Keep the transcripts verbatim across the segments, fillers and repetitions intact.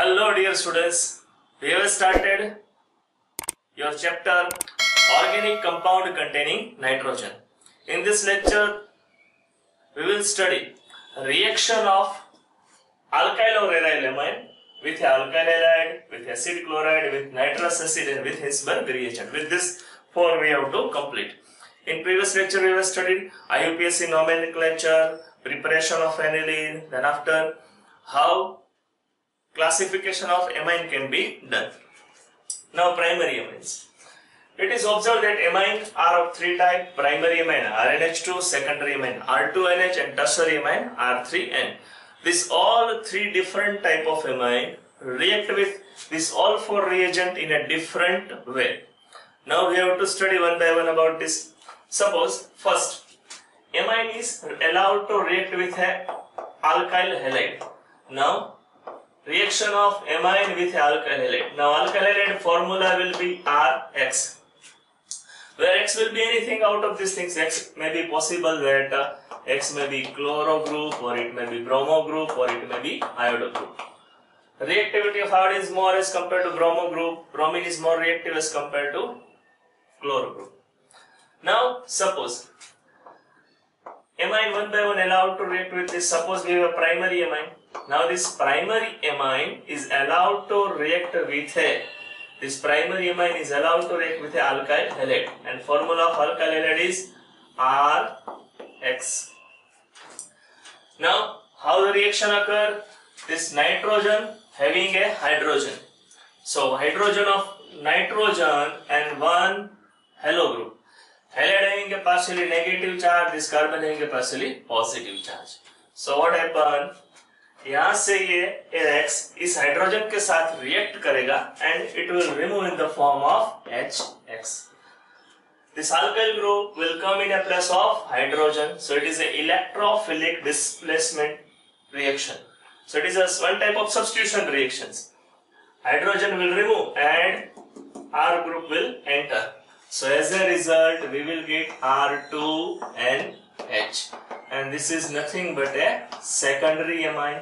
Hello dear students, we have started your chapter Organic Compound Containing Nitrogen. In this lecture, we will study reaction of alkyl or aryl amine with alkyl halide, with acid chloride, with nitrous acid and with Hinsberg reagent. With this four we have to complete. In previous lecture we have studied I U P A C nomenclature, preparation of aniline, then after how classification of amine can be done. Now primary amines. It is observed that amines are of three types: primary amine R N H two, secondary amine R two N H and tertiary amine R three N. These all three different type of amine react with this all four reagent in a different way. Now we have to study one by one about this. Suppose first amine is allowed to react with a alkyl halide. Now reaction of amine with alkyl halide. Now alkyl halide formula will be R X, where X will be anything out of these things. X may be possible that uh, X may be chloro group, or it may be bromo group, or it may be iodo group. Reactivity of iodine is more as compared to bromo group. Bromine is more reactive as compared to chloro group. Now suppose amine one by one allowed to react with this. Suppose we have a primary amine. Now this primary amine is allowed to react with a this primary amine is allowed to react with a alkyl halide, and formula of alkyl halide is R X. Now how the reaction occur? This nitrogen having a hydrogen. So hydrogen of nitrogen and one halo group. Halide having a partially negative charge, this carbon having a partially positive charge. So what happen? यहाँ से ये X इस hydrogen के साथ react करेगा and it will remove in the form of H X. This alkyl group will come in a place of hydrogen, so it is an electrophilic displacement reaction. So it is a one type of substitution reactions. Hydrogen will remove and R group will enter. So as a result we will get R two N H, and this is nothing but a secondary amine.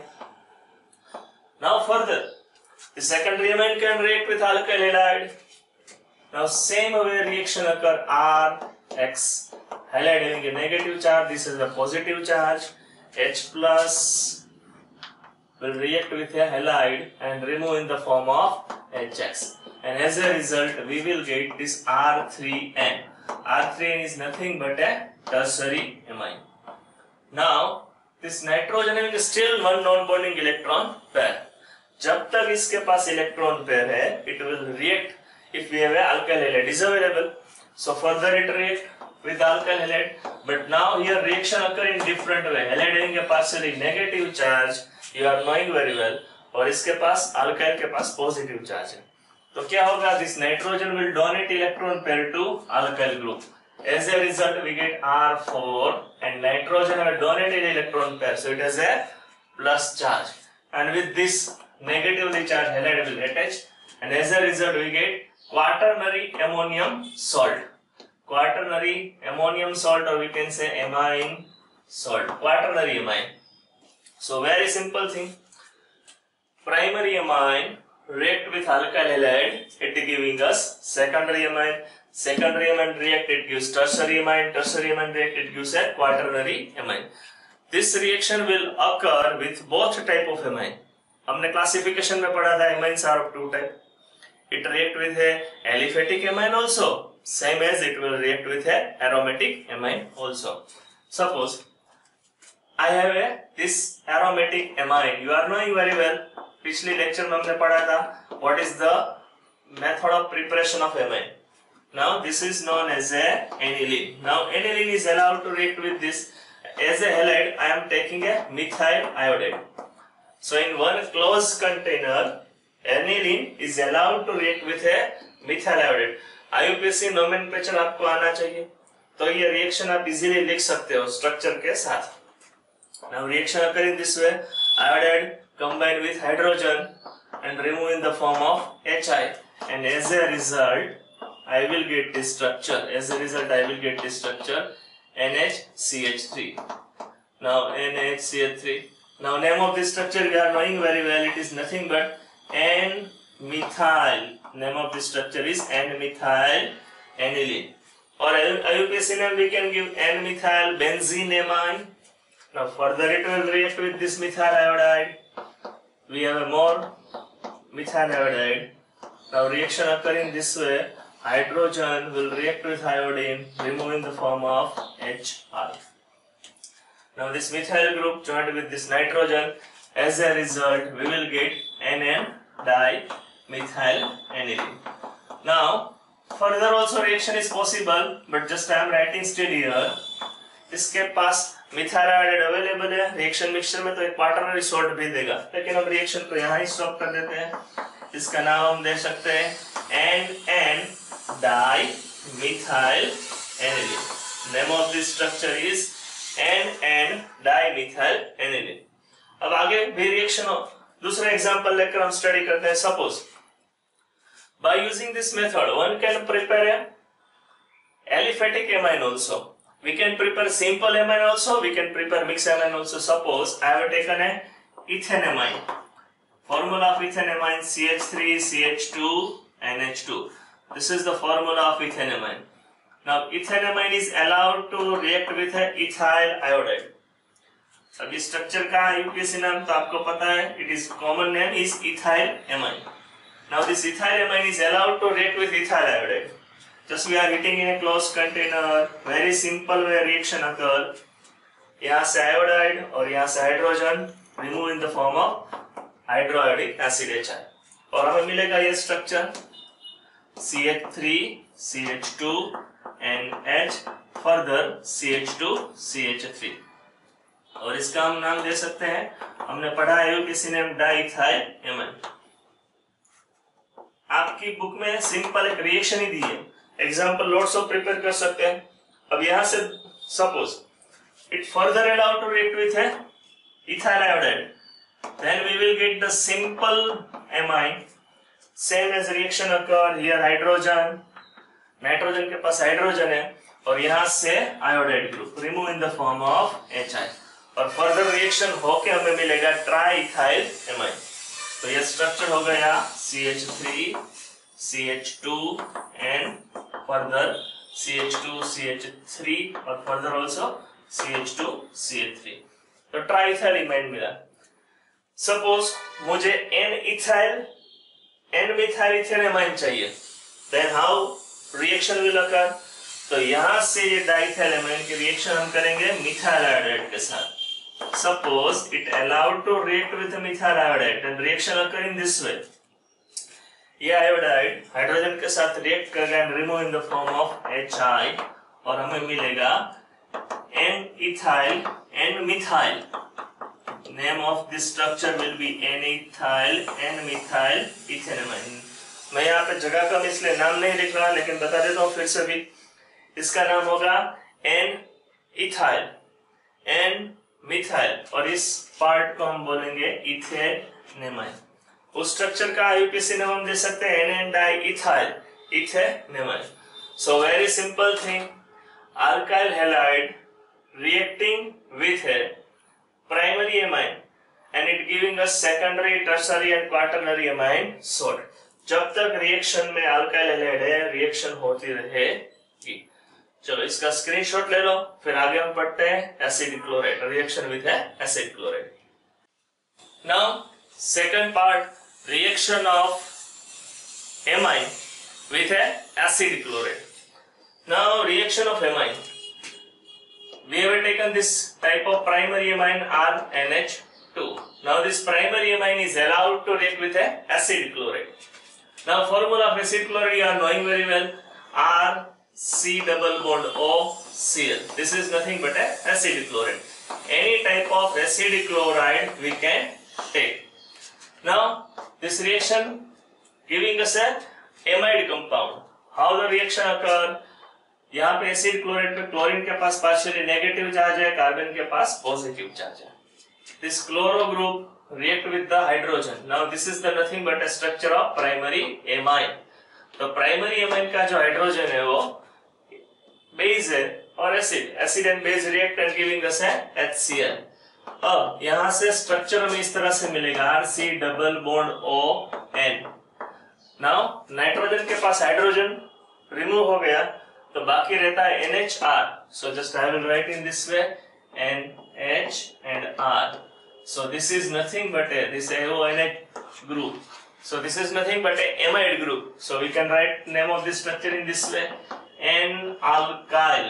Now further, the secondary amine can react with alkyl halide. Now same way reaction occur. R X, halide having a negative charge, this is a positive charge. H plus will react with a halide and remove in the form of H X, and as a result we will get this R three N. R three N is nothing but a tertiary amine. Now this nitrogen having still one non-bonding electron pair. जब तक इसके पास electron pair है, it will react if we have a alkyl halide is available. So further it react with alkyl halide, but now here reaction occur in different way. Halide having a partially negative charge, you are knowing very well, और इसके पास alkyl के पास positive charge है. तो क्या होगा? This nitrogen will donate electron pair to alkyl group. As a result, we get R four, and nitrogen have donated electron pair, so it has a plus charge. And with this negatively charged halide will attach, and as a result, we get quaternary ammonium salt. Quaternary ammonium salt, or we can say amine salt. Quaternary amine. So very simple thing. Primary amine react with alkyl halide, it giving us secondary amine. Secondary amine react, it gives tertiary amine. Tertiary amine react, it gives a quaternary amine. This reaction will occur with both type of amine. हमने classification में पढ़ा था amines are of two type. It react with a aliphatic amine also, same as it will react with a aromatic amine also. Suppose I have a this aromatic amine. You are knowing very well. पिछली lecture में हमने पढ़ा था what is the method of preparation of amine. Now this is known as a aniline. Now aniline is allowed to react with this. As a halide, I am taking a methyl iodide. So in one closed container, aniline is allowed to react with a methyl iodide. I U P A C nomenclature आपको आना चाहिए. तो ये reaction आप easily लिख सकते हो structure के साथ. Now reaction occur in this way: iodide combined with hydrogen and remove in the form of Hi, and as a result I will get this structure. As a result, I will get this structure N H C H three. Now N H C H three. Now name of this structure we are knowing very well. It is nothing but N-methyl. Name of the structure is N-methyl aniline. Or I U P A C name we can give N-methyl benzenamine. Now further it will react with this methyl iodide. We have a more methyl iodide. Now reaction occurring this way. Hydrogen will react with iodine, removing the form of H I. Now this methyl group joined with this nitrogen. As a result, we will get N N dimethyl aniline. Now further also reaction is possible, but just I am writing still here. इसके पास methyl iodide available है, reaction mixture में तो एक quaternary salt भी देगा, लेकिन हम रिएक्शन को यहाँ ही स्टॉप कर देते हैं। इसका नाम हम दे सकते हैं N N dimethyl aniline. Name of this structure is N N dimethyl aniline. अब आगे भी रिएक्शन हो, दूसरा एग्जांपल लेकर हम स्टडी करते हैं। Suppose by using this method one can prepare aliphatic amine also. We can prepare simple amine also, we can prepare mixed amine also. Suppose I have taken a ethanamine. Formula of ethanamine C H three C H two N H two. This is the formula of ethanamine. Now ethanamine is allowed to react with a ethyl iodide. अभी structure का I U P A C नाम तो आपको पता है. It is common name is ethyl amine. Now this ethyl amine is allowed to react with ethyl iodide. Just we are heating in a closed container. Very simple way reaction occur. यहाँ से iodide और यहाँ से hydrogen remove in the form of hydroiodic acid H I. और हमें मिलेगा ये structure C H three C H two N H further C H two C H three. और इसका हम नाम दे सकते हैं, हमने पढ़ा है I U P A C name diethyl amine. आपकी बुक में सिंपल एक रिएक्शन ही दी है, एग्जाम्पल लोड्स ऑफ प्रिपेयर कर सकते हैं. अब यहां से suppose it further allowed to react with ethyl iodide, then we will get the simple amine. Same as reaction occur here, hydrogen, nitrogen के पास हाइड्रोजन है और यहां से iodide group remove in the form of H I, और further reaction होके हमें मिलेगा ट्राई इथाइल एमाइन. तो यह स्ट्रक्चर हो गया C H three C H two and further C H two C H three और further also C H two C H three. तो ट्राइथाइल एमाइन मिला. सपोज मुझे N ethyl N methyl ethanamine चाहिए, then how reaction will occur? तो यहाँ से ये diethyl amine की रिएक्शन हम करेंगे मिथाइल आयोडाइड के साथ. Suppose it allowed to react with a methyl iodide, then reaction occur in this way. ये आयोडाइड हाइड्रोजन के साथ रिएक्ट करेगा and remove in the form of H I, और हमें मिलेगा N ethyl N methyl. Name of this structure will be N ethyl N methyl ethanamine. मैं यहाँ पे जगह कम इसलिए नाम नहीं लिख रहा, लेकिन बता देता हूँ फिर से भी. इसका नाम होगा N ethyl N मिथाइल, और इस पार्ट को हम बोलेंगे इथेनेमाइन. उस स्ट्रक्चर का I U P A C नाम हम दे सकते हैं N N diethyl ethanamine. So very simple thing, alkyl halide reacting with a primary amine and it giving us secondary, tertiary and quaternary amine salt. जब तक reaction में alkyl halide है, reaction होती रहेगी. चलो इसका स्क्रीनशॉट ले लो, फिर आगे हम पढ़ते हैं acid chloride, reaction with acid chloride. Now second part, reaction of amine with acid chloride. Now reaction of amine, we have taken this type of primary amine R N H two. Now this primary amine is allowed to react with a acid chloride. Now formula of acid chloride you are knowing very well, R C double bond O C L. This is nothing but a acid chloride. Any type of acid chloride we can take. Now this reaction giving us a amide compound. How the reaction occur? यहाँ पे acid chloride पे chlorine के पास partially negative charge है, carbon के पास positive charge है. This chloro group react with the hydrogen. Now this is the nothing but a structure of primary amine. तो प्राइमरी एमाइन का जो हाइड्रोजन है वो बेस है और acid, acid and base react and giving us H C L. अब यहाँ से स्ट्रक्चर में इस तरह से मिलेगा, R C double bond O N. Now nitrogen के पास हाइड्रोजन रिमूव हो गया तो बाकी रहता है N H R. So just I will write in this way N H and R. So this is nothing but a this A O N H group. So this is nothing but a amide group. So we can write name of this structure in this way N alkyl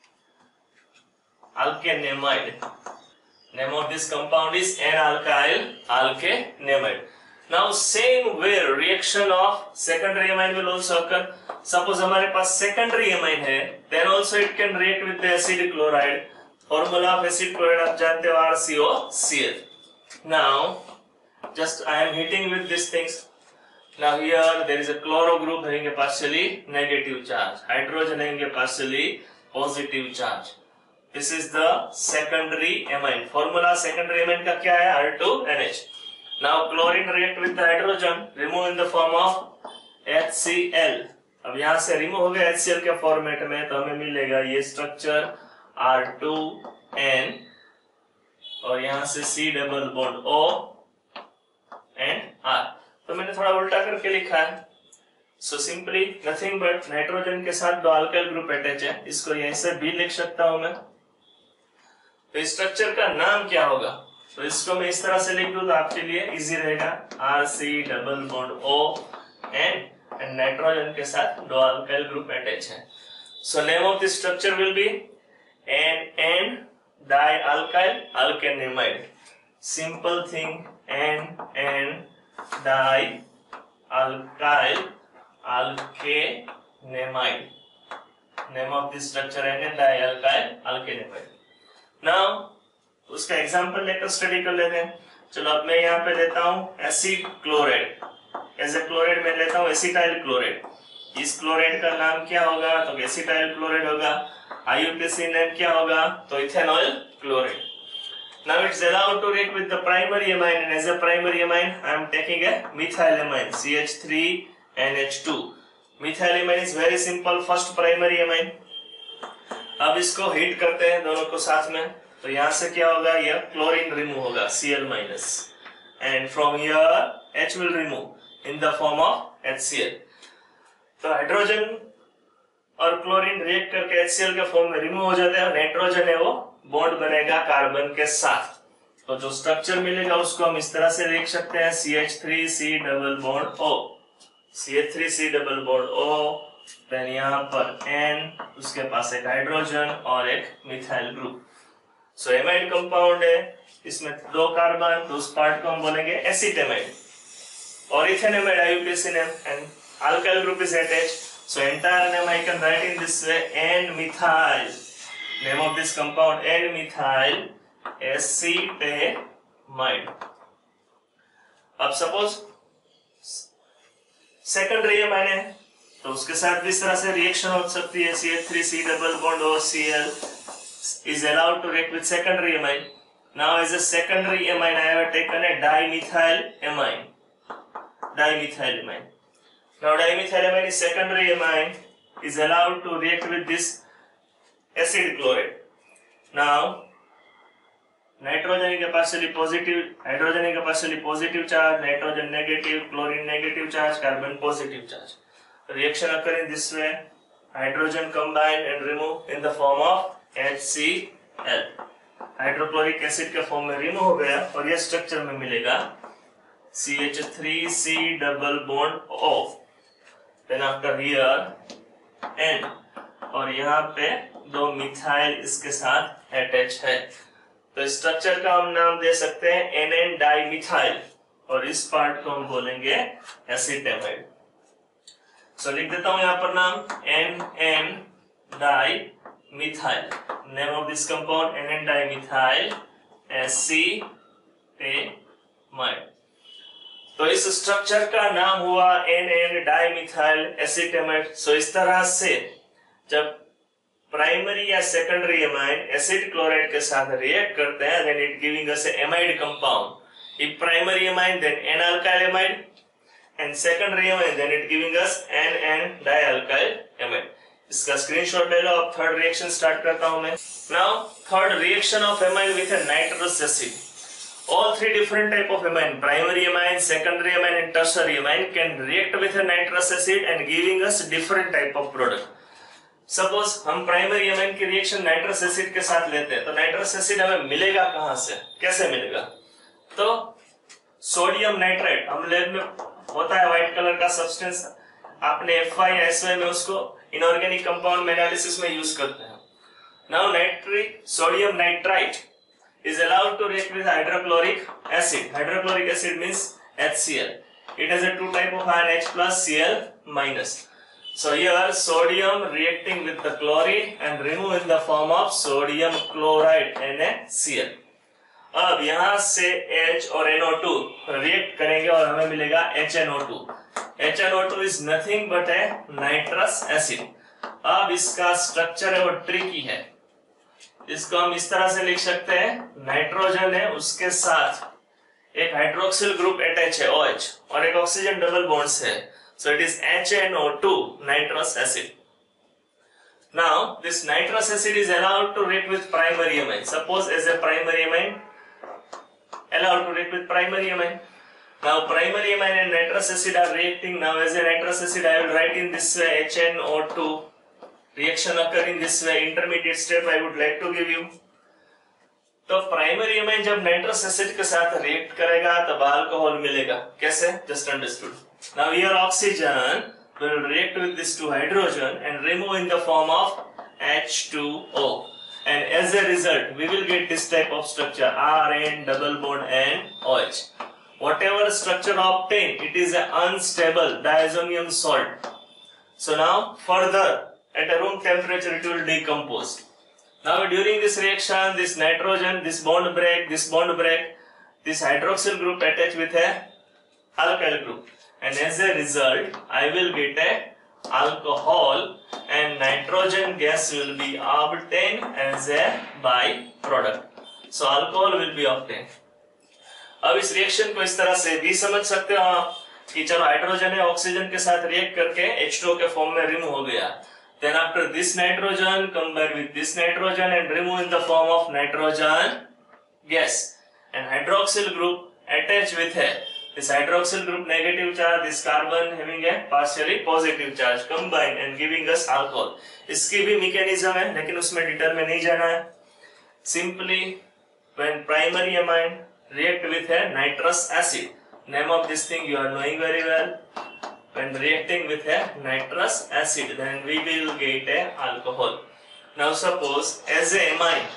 alkanamide. Name of this compound is N alkyl alkanamide. Now same way reaction of secondary amine will also occur. Suppose हमारे पास secondary amine है, then also it can react with the acid chloride. Formula of acid chloride आप जानते हो R C O C L. Now just I am hitting with these things. Now here there is a chloro group having a partially negative charge. Hydrogen having a partially positive charge. This is the secondary amine. Formula secondary amine का क्या है? R two N H. Now chlorine react with the hydrogen, remove in the form of H C L. अब यहाँ से remove हो गया H C L के format में, तो हमें मिलेगा ये स्ट्रक्चर R two N और यहाँ से C double bond O and R. तो मैंने थोड़ा उल्टा करके लिखा है. So simply nothing but nitrogen के साथ दो अल्काइल ग्रुप अटैच है, इसको यहीं से भी लिख सकता हूं मैं. तो इस स्ट्रक्चर का नाम क्या होगा? तो इसको मैं इस तरह से लिख दूं तो आपके लिए इजी रहेगा. R C double bond O and and nitrogen के साथ दो अल्काइल ग्रुप अटैच है. So name of this structure will be N N dialkyl alkanamide. Simple thing, N N dialkyl alkanamide. Name of this structure N N dialkyl alkanamide. Now उसका example लेकर study कर लेते हैं. चलो अब मैं यहाँ पे लेता हूँ acid chloride. As a chloride में लेता हूँ एसिटाइल क्लोराइड. इस क्लोराइड का नाम क्या होगा? तो एसिटाइल क्लोराइड होगा. I U P A C name क्या होगा? तो ethanol chloride. Now it's allowed to react with the primary amine, and as a primary amine I am taking a methylamine C H three N H two. Methylamine is very simple, first primary amine. अब इसको heat करते हैं दोनों को साथ में, तो यहाँ से क्या होगा? यह क्लोरीन रिमूव होगा Cl minus, and from here H will remove in the form of H C L. तो हाइड्रोजन और क्लोरीन रिएक्ट करके H C L के फॉर्म में रिमूव हो जाता है. नाइट्रोजन है वो बॉन्ड बनेगा कार्बन के साथ. तो जो स्ट्रक्चर मिलेगा उसको हम इस तरह से लिख सकते हैं C H three C double bond O. C H three C double bond O, then यहाँ पर N, उसके पास एक हाइड्रोजन और एक methyl group. So amide compound है, इसमें दो कार्बन, तो उस पार्ट को हम बोलेंगे एसिटेमाइड. और ethanamide I U P A C name and alkyl group is attached. So entire name I can write in this way N-methyl. Name of this compound N-methyl acetamide. अब suppose secondary amine है तो उसके साथ भी इस तरह से reaction हो सकती है. C H three C double bond O C L is allowed to react with secondary amine. Now as a secondary amine I have taken a dimethyl amine. Dimethyl amine. Now dimethyl amine is secondary amine, is allowed to react with this acid chloride. Now nitrogen is a partially positive, hydrogen is a partially positive charge, nitrogen negative, chlorine negative charge, carbon positive charge. Reaction occur in this way. Hydrogen combine and remove in the form of H C L. Hydrochloric acid के form में remove हो गया और यह structure में मिलेगा C H three C double bond O. Then after here N, और यहाँ पे दो मिथाइल इसके साथ अटैच है. तो इस स्ट्रक्चर का हम नाम दे सकते हैं N N डाइमिथाइल और इस पार्ट को हम बोलेंगे एसिटेमाइड. सो लिख देता हूं यहाँ पर नाम N N dimethyl. Name of this compound N N dimethyl acetamide. तो इस स्ट्रक्चर का नाम हुआ N N dimethyl acetamide. So इस तरह से जब प्राइमरी या सेकेंडरी एमाइन एसिड क्लोराइड के साथ रिएक्ट करते हैं, then it giving us amide compound. If primary amine then N alkyl amide and secondary amine then it giving us N N dialkyl amide. इसका स्क्रीनशॉट ले लो. अब third reaction start करता हूं मैं. Now third reaction of amine with a nitrous acid. all three different type of amine, primary amine, secondary amine and tertiary amine, can react with a nitrous acid and giving us different type of product. Suppose हम primary amine की reaction nitrous acid के साथ लेते हैं, तो nitrous acid हमें मिलेगा कहां से, कैसे मिलेगा? तो सोडियम नाइट्राइट हम लैब में होता है व्हाइट कलर का सब्सटेंस, आपने एफ वाई एस वाई में उसको इनऑर्गेनिक कंपाउंड में एनालिसिस में यूज करते हैं. Now nitric sodium nitrite is allowed to react with hydrochloric acid. Hydrochloric acid means H C l. It has a two type of ion, H plus, Cl minus. So here sodium reacting with the chlorine and remove in the form of sodium chloride NaCl. अब यहाँ से H और N O to react करेंगे और हमें मिलेगा H N O two. H N O two is nothing but a nitrous acid. अब इसका स्ट्रक्चर है वो ट्रिकी है. इसको हम इस तरह से लिख सकते हैं, नाइट्रोजन है उसके साथ एक हाइड्रोक्सिल ग्रुप अटैच है OH और एक ऑक्सीजन डबल बॉन्ड्स है, so it is H N O two nitrous acid. Now this nitrous acid is allowed to react with primary amine. Suppose as a primary amine, allowed to react with primary amine. Now primary amine and nitrous acid are reacting. Now as a nitrous acid I will write in this way H N O two. Reaction occur in this way. Intermediate step I would like to give you. तो primary amine जब nitrous acid के साथ react करेगा तब alcohol मिलेगा. कैसे? Just understood. Now here oxygen will react with this two hydrogen and remove in the form of H two O, and as a result we will get this type of structure R N double bond and OH. Whatever structure obtained, it is an unstable diazonium salt. So now further at a room temperature it will decompose. Now during this reaction, this nitrogen, this bond break, this bond break, this hydroxyl group attach with a alkyl group, and as a result I will get a alcohol and nitrogen gas will be obtained as a byproduct. So alcohol will be obtained. अब इस reaction को इस तरह से भी समझ सकते हो आप कि चलो हाइड्रोजन है ऑक्सीजन के साथ रिएक्ट करके H टू O के फॉर्म में रिमूव हो गया. Then after this nitrogen combine with this nitrogen and remove in the form of nitrogen gas, and hydroxyl group attach with a this hydroxyl group negative charge, this carbon having a partially positive charge combine and giving us alcohol. इसकी भी mechanism है लेकिन उसमें detail में नहीं जाना है. Simply when primary amine react with a nitrous acid, name of this thing you are knowing very well. When reacting with a nitrous acid, then we will get a alcohol. Now suppose as a amine,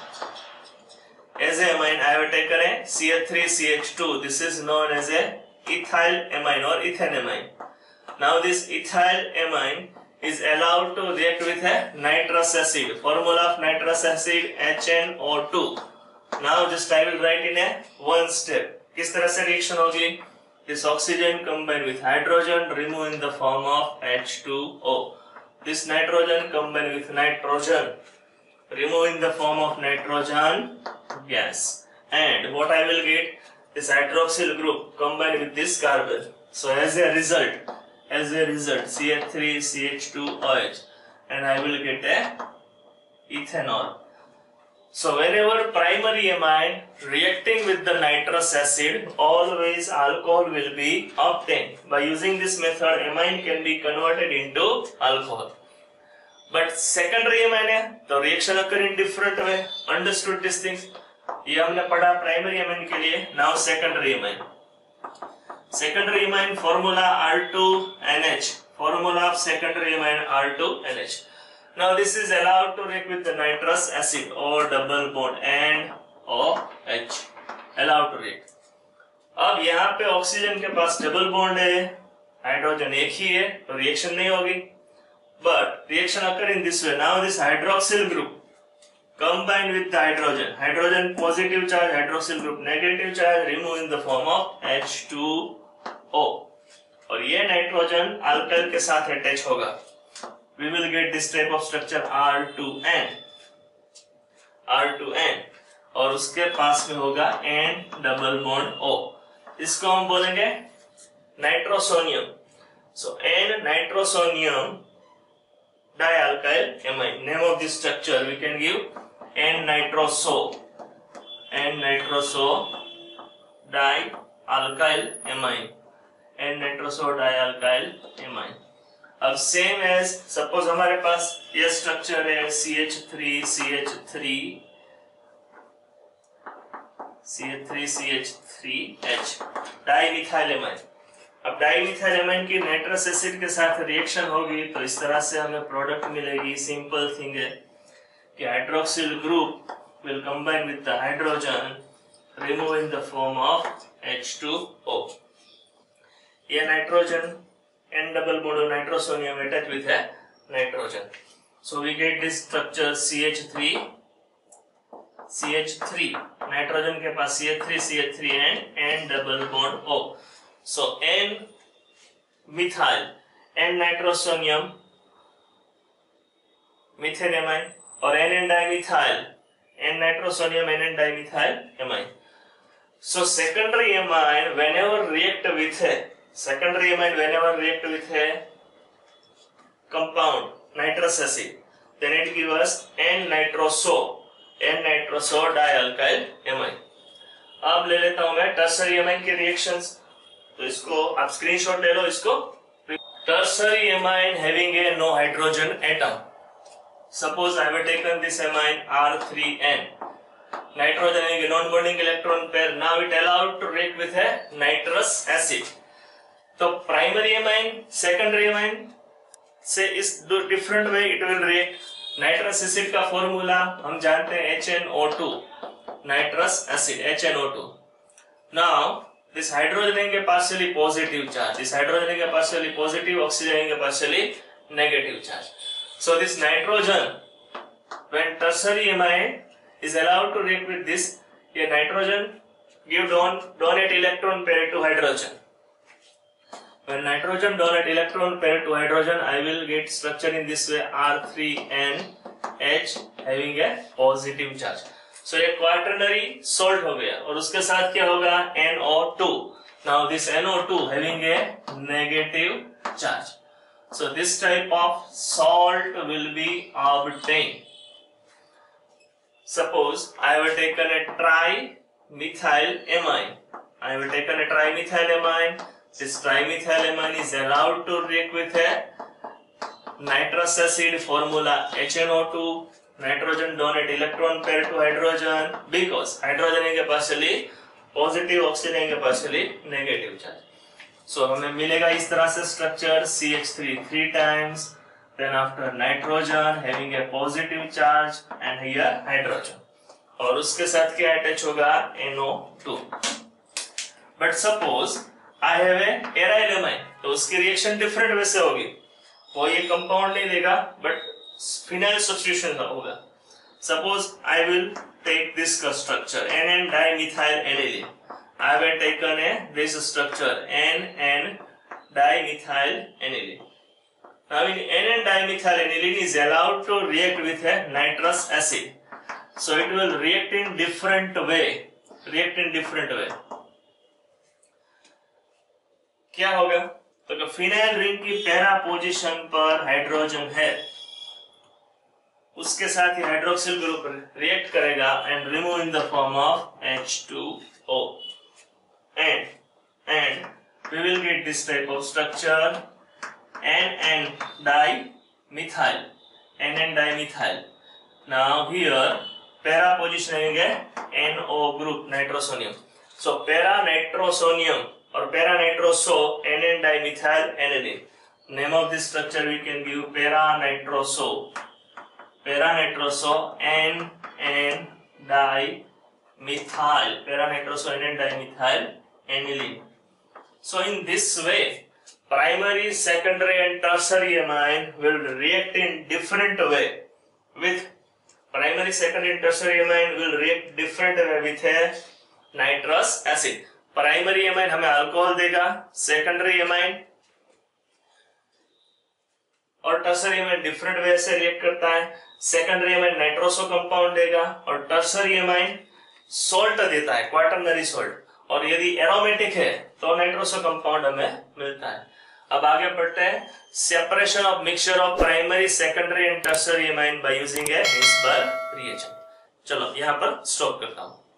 as a amine I have taken a C H three C H two. This is known as a ethyl amine or ethanamine. Now this ethyl amine is allowed to react with a nitrous acid. Formula of nitrous acid H N O two. Now just I will write in a one step. किस तरह से reaction होगी? This oxygen combined with hydrogen remove in the form of H two O. This nitrogen combined with nitrogen remove in the form of nitrogen gas. And what I will get? This hydroxyl group combined with this carbon. So as a result, as a result, C H three C H two O H, and I will get a ethanol. So whenever primary amine reacting with the nitrous acid, always alcohol will be obtained. By using this method, amine can be converted into alcohol. But secondary amine है, तो reaction occur in different way. Understood these things? ये हमने पढ़ा primary amine के लिए. Now secondary amine. Secondary amine formula R two N H. Formula of secondary amine R two N H. Now this is allowed to react with the nitrous acid or double bond and OH. Allowed to react. अब यहाँ पे oxygen के पास double bond है, hydrogen एक ही है, तो रिएक्शन नहीं होगी. But reaction occur in this way. Now this hydroxyl group combined with the hydrogen. Hydrogen positive charge, hydroxyl group negative charge, remove in the form of H two O. और ये nitrogen alkyl के साथ attach होगा. We will get this type of structure R two N. R two N और उसके पास में होगा N double bond O. इसको हम बोलेंगे nitrosonium. So N nitrosonium dialkyl amine. Name of this structure we can give N nitroso. N nitroso dialkyl amine N nitroso dialkyl amine. अब same as suppose हमारे पास ये स्ट्रक्चर है C H three C H three C H three C H three H dimethyl amine. अब dimethyl amine की nitrous acid के साथ reaction होगी तो इस तरह से हमें प्रोडक्ट मिलेगी। सिंपल थिंग है कि hydroxyl group will combine with the hydrogen removing the form of H two O. ये nitrogen N double bond of nitrosonium attached with a nitrogen. So we get this structure C H three C H three. Nitrogen के पास C H three C H three and N double bond O. So N methyl N nitrosonium methane amine और N N dimethyl N nitrosonium N N dimethyl amine. So secondary amine whenever react with a secondary amine whenever react with a compound nitrous acid, then it gives us N nitroso N nitroso dialkyl amine. अब ले लेता हूं मैं tertiary amine के reactions, तो इसको आप screenshot ले लो इसको। Tertiary amine having a no hydrogen atom. Suppose I have taken this amine R three N. Nitrogen having a non-bonding electron pair. Now it allowed to react with a nitrous acid. So primary amine, secondary amine से इस different way it will react. Nitrous acid का formula हम जानते हैं H N O two. Nitrous acid H N O two. Now this hydrogen having a partially positive charge. This hydrogen having a partially positive, oxygen having a partially negative charge. So this nitrogen, when tertiary amine is allowed to react with this, a nitrogen give don donate electron pair to hydrogen. When nitrogen donate electron pair to hydrogen, I will get structure in this way R three N H having a positive charge. So a quaternary salt हो गया और उसके साथ क्या होगा N O two. Now this N O two having a negative charge. So this type of salt will be obtained. Suppose I have taken a trimethyl amine. I have taken a trimethyl amine. This trimethyl amine is allowed to react with a nitrous acid formula H N O two. Nitrogen donate electron pair to hydrogen because hydrogen is partially positive, oxygen is partially negative charge. So हमें मिलेगा इस तरह से structure C H three three times, then after nitrogen having a positive charge and here hydrogen, और उसके साथ क्या attach होगा N O two. But suppose I have a aryl amine, तो उसकी रिएक्शन डिफरेंट वे से होगी, वो ये कंपाउंड नहीं देगा बट फिनाइल सब्स्टिट्यूशन होगा. Suppose I will take this structure N N dimethyl aniline. I have taken a this structure N N dimethyl aniline. Now in N N dimethyl aniline is allowed to react with a nitrous acid. So it will react in different way. React in different way. क्या होगा? तो phenyl ring की para position पर hydrogen है, उसके साथ ही hydroxyl group react करेगा and remove in the form of H two O. And and we will get this type of structure N N dimethyl N N dimethyl. Now here para position having a N O group nitrosonium. So para nitrosonium or para nitroso N N dimethyl aniline. Name of this structure we can give para nitroso. Para nitroso N N dimethyl. Para nitroso N N dimethyl aniline. So in this way, primary, secondary and tertiary amine will react in different way with primary, secondary and tertiary amine will react different way with a nitrous acid. Primary amine हमें alcohol देगा, secondary amine और tertiary amine different way से react करता है. Secondary amine nitroso compound देगा और tertiary amine salt देता है, quaternary salt. और यदि एरोमेटिक है तो नाइट्रोसो कंपाउंड हमें मिलता है. अब आगे बढ़ते हैं separation of mixture of primary, secondary and tertiary amine by using a Hinsberg reagent. चलो यहाँ पर स्टॉप करता हूँ.